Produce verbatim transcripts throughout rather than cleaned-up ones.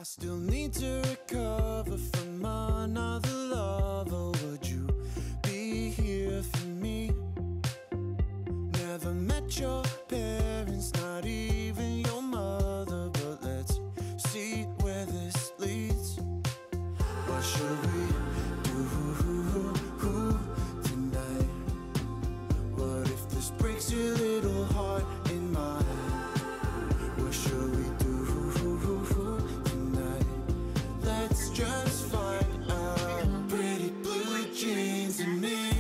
I still need to recover from another lover. Would you be here for me? Never met your parents, not even your mother, but let's see where this leads. What should we do tonight? What if this breaks your little heart in mine? What should we do tonight? Let's just find out. Pretty blue jeans and me,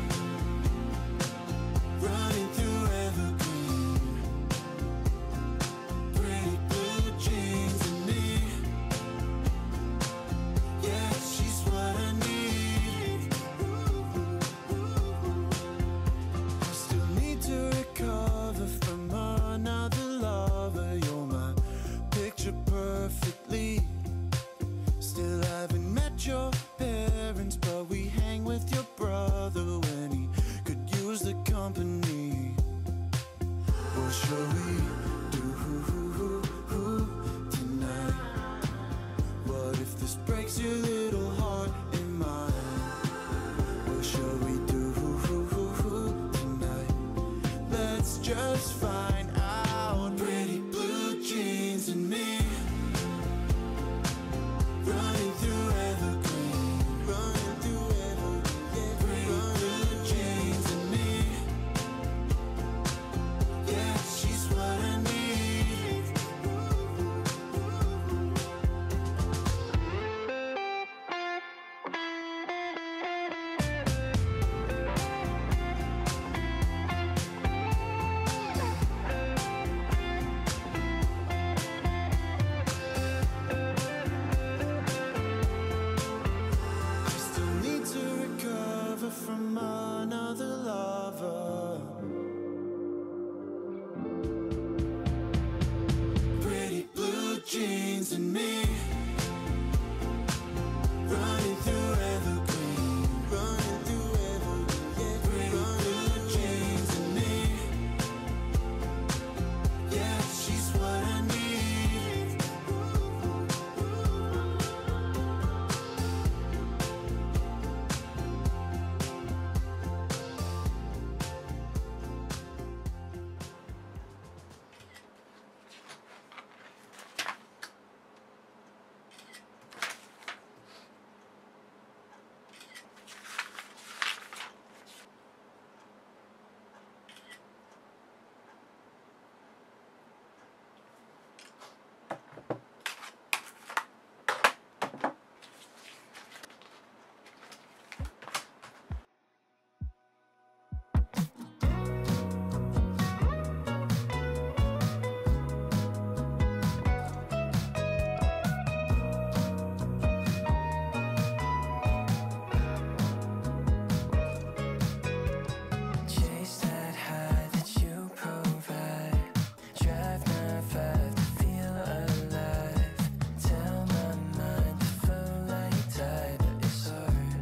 running through evergreen. Pretty blue jeans and me, yeah, she's what I need. I still need to recover from another lover. You're my picture perfectly. Still haven't met your parents, but we hang with your brother when he could use the company. What should we do tonight? What if this breaks your little heart in mine? What should we do tonight? Let's just find out. Pretty blue jeans and me, running through evergreen, running through evergreen. Pretty blue jeans and me, yeah, she's what I need. I still need to recover from another lover. Pretty blue jeans and me, running through evergreen, running through evergreen. Pretty blue jeans and me, yeah, she's what I need. Chase that high that you provide. Drive nine five to feel alive. Tell my mind to flow like tide, but it's hard.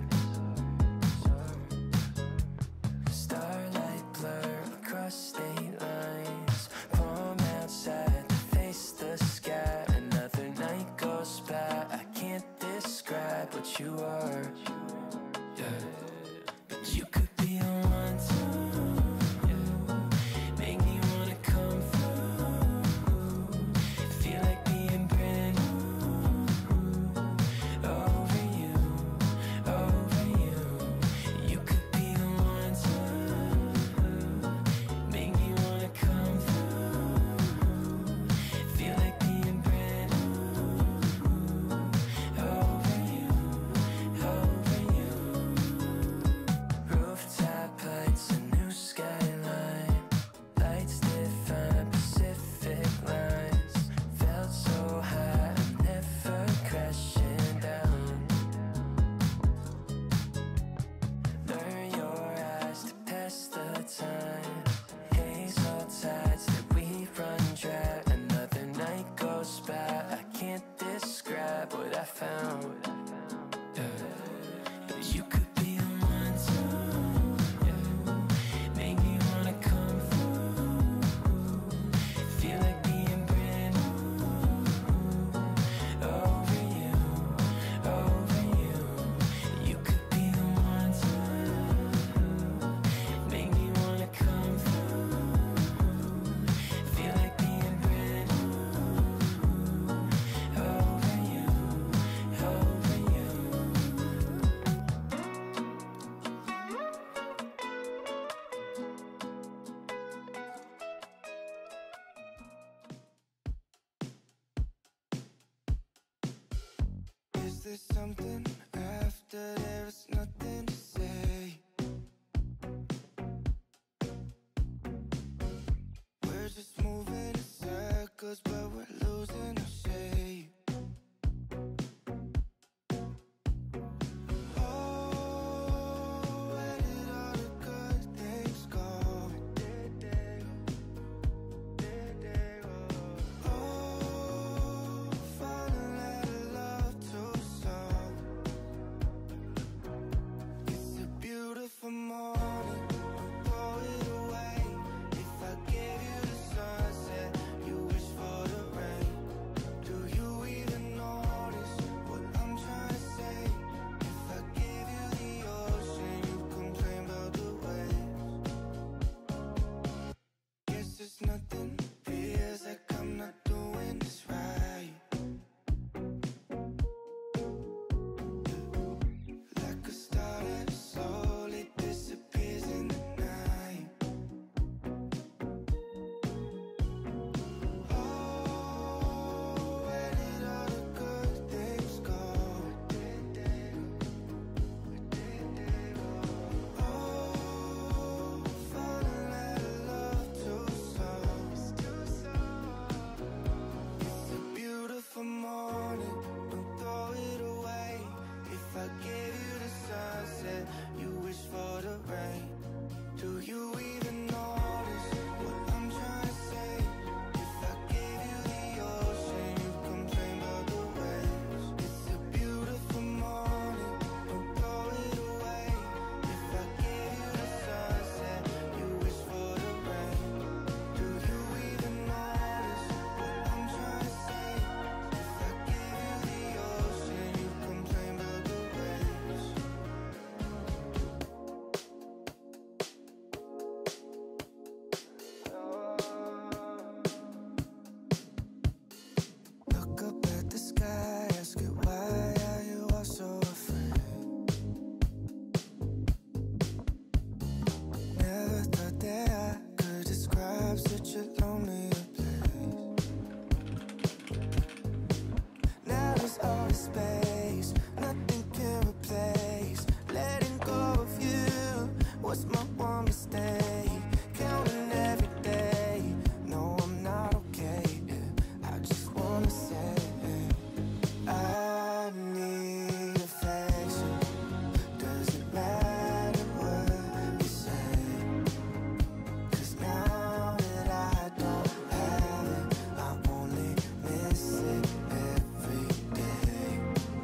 Starlight blur across state lines. Palm outside to face the sky. Another night goes by. I can't describe what you are. Yeah. But you could be the one to make me wanna come through. Feel like being brand new. Over you, over you. You could be the one to make me wanna come through. Feel like being brand new. Over you, over you. Rooftop lights, a new skyline. Lights define Pacific lines. Felt so high, I'm never crashing down. Learn your eyes to pass the time. Hazel tides that we run dry. Another night goes by. I can't describe what I found. Yeah. But you could be the one to make me wanna come through. Feel like being brand new. Oh. there's something after there's nothing to say? We're just moving in circles, but we're losing our shape. Nothing feels like I'm not doing this right. Like a star that slowly disappears in the night. Oh, where did all the good things go? Oh, falling out of love too slow. It's a beautiful morning, don't throw it away. If I gave you the sunset, you wish for the rain. Do you even notice what I'm trying to say? If I gave you the ocean, you complain about the waves. It's a beautiful morning, don't throw it away. If I gave you the sunset, you wish for the rain. Do you even notice what I'm trying to say? If I gave you the ocean, you complain about the waves. Look up at the sky, ask it why are you all so afraid? Never thought that I could describe such a lonely place. Now there's all this space, nothing can replace. Letting go of you was my one mistake. Counting every day, no I'm not okay. I just wanna say I need affection. Doesn't matter what you say, 'cause now that I don't have it, I only miss it every day.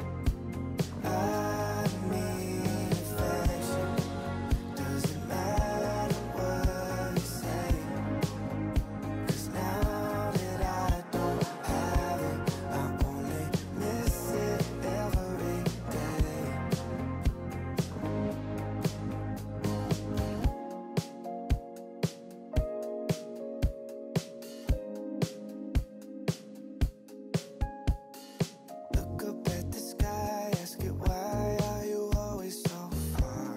I need affection. Doesn't matter what you say, 'cause now that I don't have it, I only miss it every day. Look up at the sky, ask it why are you always so far?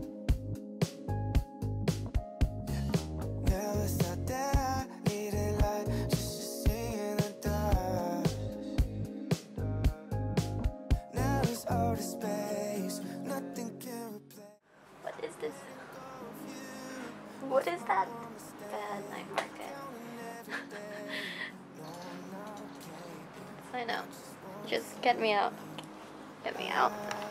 Never thought that I needed light just to see in the dark. Now there's all the space, nothing can replace. What is this? What is that? Bad night market. I know. Just get me out. Get me out.